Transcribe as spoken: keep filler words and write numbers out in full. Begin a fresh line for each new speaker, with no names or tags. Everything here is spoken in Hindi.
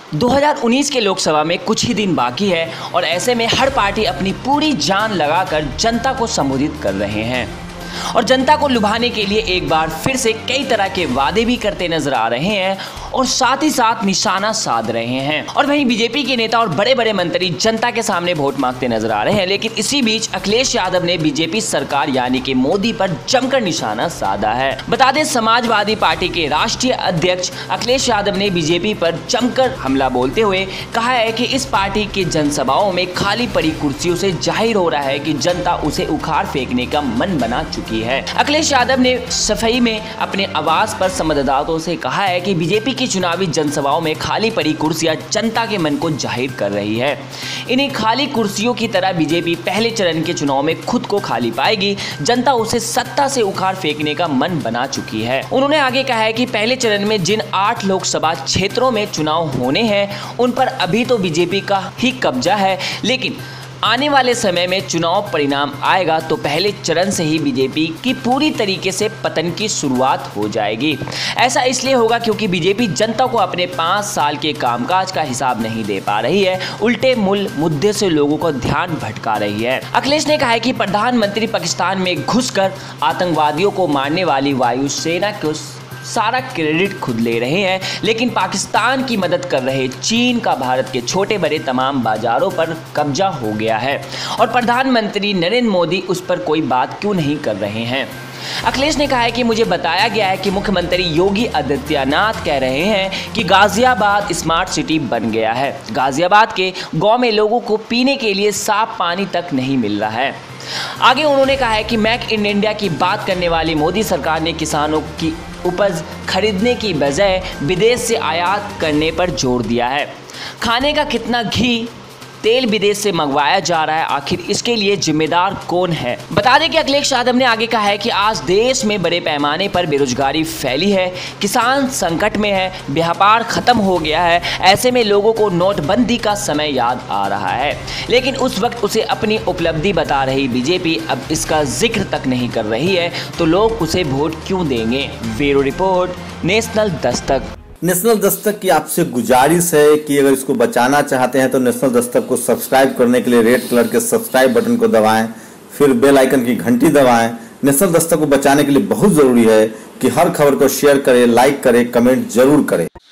दो हज़ार उन्नीस के लोकसभा में कुछ ही दिन बाकी है और ऐसे में हर पार्टी अपनी पूरी जान लगाकर जनता को संबोधित कर रहे हैं और जनता को लुभाने के लिए एक बार फिर से कई तरह के वादे भी करते नजर आ रहे हैं और साथ ही साथ निशाना साध रहे हैं। और वहीं बीजेपी के नेता और बड़े बड़े मंत्री जनता के सामने वोट मांगते नजर आ रहे हैं, लेकिन इसी बीच अखिलेश यादव ने बीजेपी सरकार यानी कि मोदी पर जमकर निशाना साधा है। बता दें, समाजवादी पार्टी के राष्ट्रीय अध्यक्ष अखिलेश यादव ने बीजेपी पर जमकर हमला बोलते हुए कहा है कि इस पार्टी की जनसभाओं में खाली पड़ी कुर्सियों से जाहिर हो रहा है कि जनता उसे उखाड़ फेंकने का मन बना चुकी है। अखिलेश यादव ने सफाई में अपने आवाज पर संवाददाताओं से कहा है कि बीजेपी की चुनावी जनसभाओं में खाली पड़ी कुर्सियां जनता के मन को जाहिर कर रही है। इन्हीं खाली कुर्सियों की तरह बीजेपी पहले चरण के चुनाव में खुद को खाली पाएगी। जनता उसे सत्ता से उखाड़ फेंकने का मन बना चुकी है। उन्होंने आगे कहा है कि पहले चरण में जिन आठ लोकसभा क्षेत्रों में चुनाव होने हैं उन पर अभी तो बीजेपी का ही कब्जा है, लेकिन आने वाले समय में चुनाव परिणाम आएगा तो पहले चरण से ही बीजेपी की पूरी तरीके से पतन की शुरुआत हो जाएगी। ऐसा इसलिए होगा क्योंकि बीजेपी जनता को अपने पाँच साल के कामकाज का हिसाब नहीं दे पा रही है, उल्टे मूल मुद्दे से लोगों को ध्यान भटका रही है। अखिलेश ने कहा है कि प्रधानमंत्री पाकिस्तान में घुसकर आतंकवादियों को मारने वाली वायुसेना को सारा क्रेडिट खुद ले रहे हैं, लेकिन पाकिस्तान की मदद कर रहे चीन का भारत के छोटे बड़े तमाम बाजारों पर कब्जा हो गया है और प्रधानमंत्री नरेंद्र मोदी उस पर कोई बात क्यों नहीं कर रहे हैं। अखिलेश ने कहा है कि मुझे बताया गया है कि मुख्यमंत्री योगी आदित्यनाथ कह रहे हैं कि गाजियाबाद स्मार्ट सिटी बन गया है। गाजियाबाद के गांव में लोगों को पीने के लिए साफ पानी तक नहीं मिल रहा है। आगे उन्होंने कहा है कि मेक इन इंडिया की बात करने वाली मोदी सरकार ने किसानों की उपज खरीदने की बजाय विदेश से आयात करने पर जोर दिया है। खाने का कितना घी तेल विदेश से मंगवाया जा रहा है, आखिर इसके लिए जिम्मेदार कौन है। बता दें कि अखिलेश यादव ने आगे कहा है कि आज देश में बड़े पैमाने पर बेरोजगारी फैली है, किसान संकट में है, व्यापार खत्म हो गया है। ऐसे में लोगों को नोटबंदी का समय याद आ रहा है, लेकिन उस वक्त उसे अपनी उपलब्धि बता रही बीजेपी अब इसका जिक्र तक नहीं कर रही है, तो लोग उसे वोट क्यों देंगे। Bureau report, national Dastak.
National Dastak की आपसे गुजारिश है कि अगर इसको बचाना चाहते हैं तो नेशनल दस्तक को सब्सक्राइब करने के लिए रेड कलर के सब्सक्राइब बटन को दबाएं, फिर बेल आइकन की घंटी दबाएं। नेशनल दस्तक को बचाने के लिए बहुत जरूरी है कि हर खबर को शेयर करें, लाइक करें, कमेंट जरूर करें।